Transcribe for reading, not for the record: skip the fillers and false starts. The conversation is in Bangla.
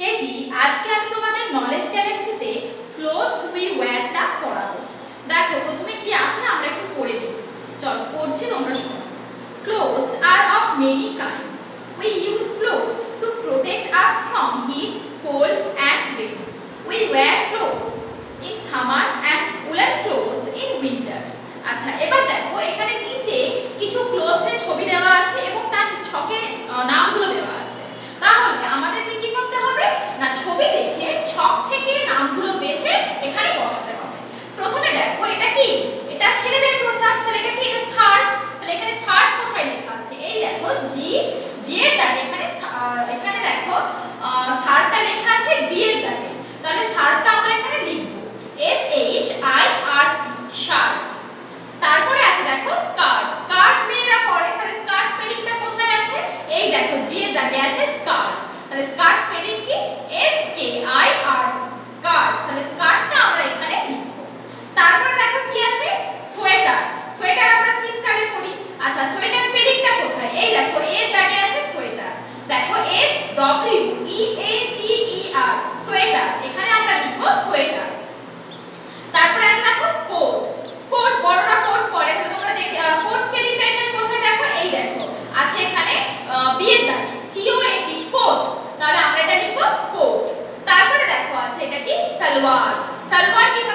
কেজি আজকে আমি তোমাদের নলেজ গ্যালাক্সিতে ক্লোথস উই ওয়্যারটা পড়াবো। দেখো প্রথমে কি আছে আমরা একটু পড়ে নিই। চলো পড়ছি, তোমরা শোনো। Clothes are of many kinds. We use clothes to protect us from heat, cold and rain. We wear clothes in summer and woolen clothes in winter. আচ্ছা, এবার দেখো এখানে নিচে কিছু ক্লোথসের ছবি দেওয়া আছে এবং তার ছকে নামগুলো দেওয়া আছে। তাহলে আমাদের কি করতে হবে না, ছবি দেখে ছক থেকে নামগুলো বেছে এখানে বসাতে হবে। প্রথমে দেখো এটা কি, এটা ছেলেদের পোশাক, তাহলে এটা কি, এটা শার্ট। তাহলে এখানে শার্ট কোথায় লেখা আছে, এই দেখো জি, জি এর দাগে এখানে দেখো শার্টটা লেখা আছে ডি এর দাগে। তাহলে শার্টটা আমরা এখানে লিখব SHIRT, শার্ট। তারপরে আছে দেখো স্কার্ট, স্কার্ট মেয়েরা পরে, তাহলে স্কার্ট স্পেলিংটা কোথায় আছে, এই দেখো জি এর দাগে আছে স্কার্ট। তাহলে স্কার্ট স্পেলিং কি SKIRT, স্কার্ট। তাহলে স্কার্টটা আমরা এখানে লিখব। তারপরে দেখো কি আছে সোয়েটার, সোয়েটার আমরা শীতকালে পরি। আচ্ছা, সোয়েটার স্পেলিংটা কোথায়, এই দেখো এর দাগে আছে সোয়েটার। দেখো SWEATER, সোয়েটার, এখানে আমরা লিখব সোয়েটার। তারপরে আছে দেখো কোট, কোট বড়রা কোট পরে, তাহলে তোমরা কোট স্পেলিংটা এখানে কোথায় দেখো, এই দেখো আছে এখানে বি এর দাগে COAT, কোট। তাহলে আমরা এটা লিখব কোট। তারপরে দেখো আছে এটা কি সালোয়ার, সালোয়ার কি